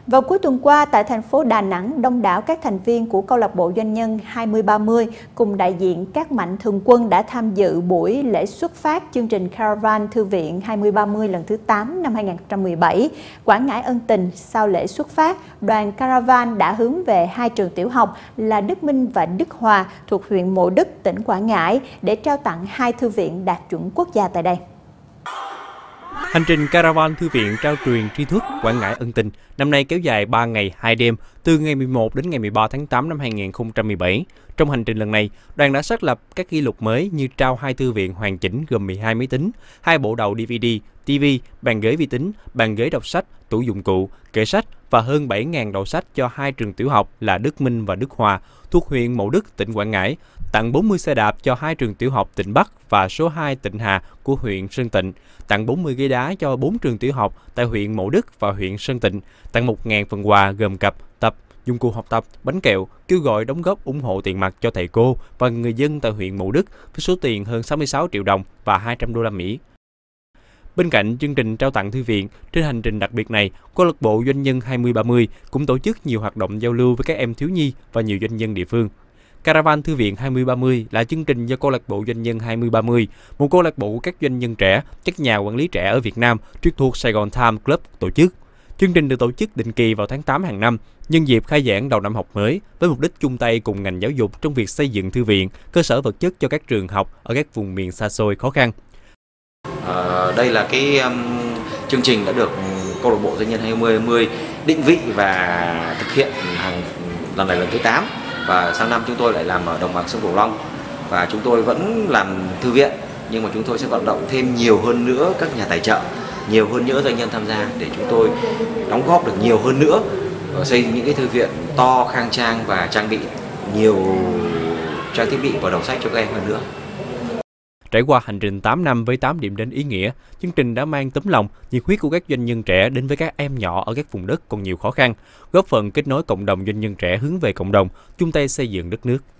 Vào cuối tuần qua, tại thành phố Đà Nẵng, đông đảo các thành viên của câu lạc bộ doanh nhân 2030 cùng đại diện các mạnh thường quân đã tham dự buổi lễ xuất phát chương trình Caravan Thư viện 2030 lần thứ 8 năm 2017. Quảng ngãi ân tình, sau lễ xuất phát, đoàn Caravan đã hướng về hai trường tiểu học là Đức Minh và Đức Hòa thuộc huyện Mộ Đức, tỉnh Quảng Ngãi để trao tặng hai thư viện đạt chuẩn quốc gia tại đây. Hành trình Caravan Thư viện trao truyền tri thức Quảng Ngãi ân tình năm nay kéo dài 3 ngày 2 đêm, từ ngày 11 đến ngày 13 tháng 8 năm 2017. Trong hành trình lần này, đoàn đã xác lập các kỷ lục mới như trao 2 thư viện hoàn chỉnh gồm 12 máy tính, 2 bộ đầu DVD, TV, bàn ghế vi tính, bàn ghế đọc sách, tủ dụng cụ, kệ sách và hơn 7.000 đầu sách cho 2 trường tiểu học là Đức Minh và Đức Hòa thuộc huyện Mộ Đức, tỉnh Quảng Ngãi, tặng 40 xe đạp cho 2 trường tiểu học Tịnh Bắc và số 2 Tịnh Hà của huyện Sơn Tịnh, tặng 40 ghế đá cho 4 trường tiểu học tại huyện Mộ Đức và huyện Sơn Tịnh, tặng 1.000 phần quà gồm cặp, tập, dụng cụ học tập, bánh kẹo, kêu gọi đóng góp ủng hộ tiền mặt cho thầy cô và người dân tại huyện Mộ Đức với số tiền hơn 66 triệu đồng và 200 đô la Mỹ. Bên cạnh chương trình trao tặng thư viện, trên hành trình đặc biệt này, câu lạc bộ doanh nhân 2030 cũng tổ chức nhiều hoạt động giao lưu với các em thiếu nhi và nhiều doanh nhân địa phương. Caravan Thư viện 2030 là chương trình do câu lạc bộ doanh nhân 2030, một câu lạc bộ của các doanh nhân trẻ, các nhà quản lý trẻ ở Việt Nam trực thuộc Sài Gòn Time Club tổ chức. Chương trình được tổ chức định kỳ vào tháng 8 hàng năm, nhân dịp khai giảng đầu năm học mới, với mục đích chung tay cùng ngành giáo dục trong việc xây dựng thư viện, cơ sở vật chất cho các trường học ở các vùng miền xa xôi khó khăn. Đây là chương trình đã được câu lạc bộ doanh nhân 2030 định vị và thực hiện lần này lần thứ 8. Và sang năm chúng tôi lại làm ở đồng bằng sông Cửu Long và chúng tôi vẫn làm thư viện, nhưng mà chúng tôi sẽ vận động thêm nhiều hơn nữa các nhà tài trợ, nhiều hơn nữa doanh nhân tham gia để chúng tôi đóng góp được nhiều hơn nữa xây những cái thư viện to, khang trang và trang bị nhiều trang thiết bị và đầu sách cho các em hơn nữa. Trải qua hành trình 8 năm với 8 điểm đến ý nghĩa, chương trình đã mang tấm lòng, nhiệt huyết của các doanh nhân trẻ đến với các em nhỏ ở các vùng đất còn nhiều khó khăn, góp phần kết nối cộng đồng doanh nhân trẻ hướng về cộng đồng, chung tay xây dựng đất nước.